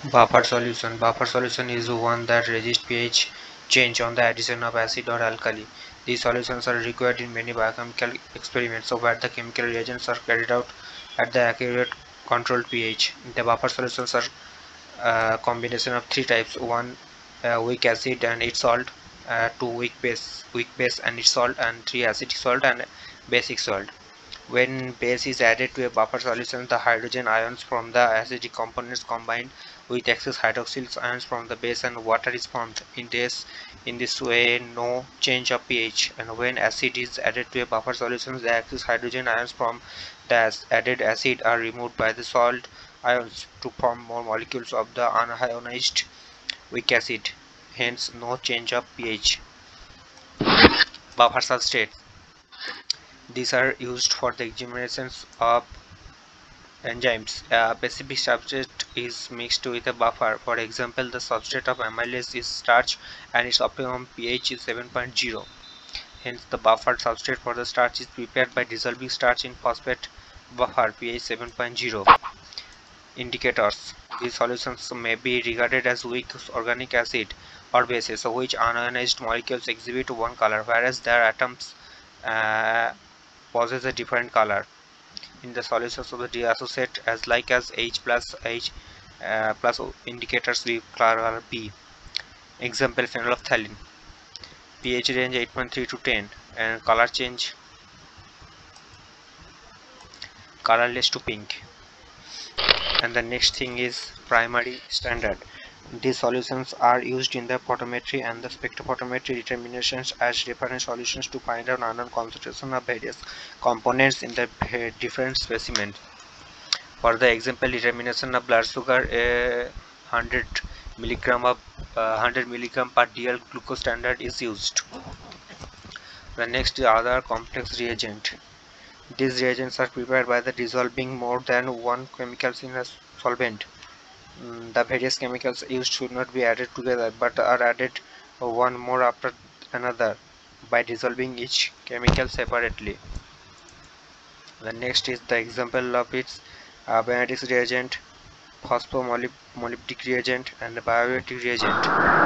Buffer solution. Buffer solution is one that resists pH change on the addition of acid or alkali. These solutions are required in many biochemical experiments, so where the chemical reagents are carried out at the accurate controlled pH. The buffer solutions are a combination of three types: one weak acid and its salt, two weak base and its salt, and three acidic salt and basic salt. When base is added to a buffer solution, the hydrogen ions from the acidic components combine with excess hydroxyl ions from the base and water is formed. In this way, no change of pH. And when acid is added to a buffer solution, the excess hydrogen ions from the added acid are removed by the salt ions to form more molecules of the unionized weak acid. Hence, no change of pH. Buffer substrate. These are used for the examination of enzymes. A specific substrate is mixed with a buffer. For example, the substrate of amylase is starch and its optimum pH is 7.0. Hence, the buffer substrate for the starch is prepared by dissolving starch in phosphate buffer pH 7.0. Indicators. These solutions may be regarded as weak organic acid or bases, of which unionized molecules exhibit one color, whereas their atoms possess a different color. In the solutions of the diassociate as H plus plus indicators with color B. Example: phenolphthalein, pH range 8.3 to 10 and color change colorless to pink. And the next thing is primary standard. These solutions are used in the photometry and the spectrophotometry determinations as reference solutions to find out unknown concentration of various components in the different specimens. For the example determination of blood sugar, a 100 milligram per dl glucose standard is used. The next is other complex reagent. These reagents are prepared by the dissolving more than one chemicals in a solvent. The various chemicals used should not be added together but are added one more after another by dissolving each chemical separately. The next is the example of its Benedict's reagent, phosphomolybdic reagent and biotic reagent.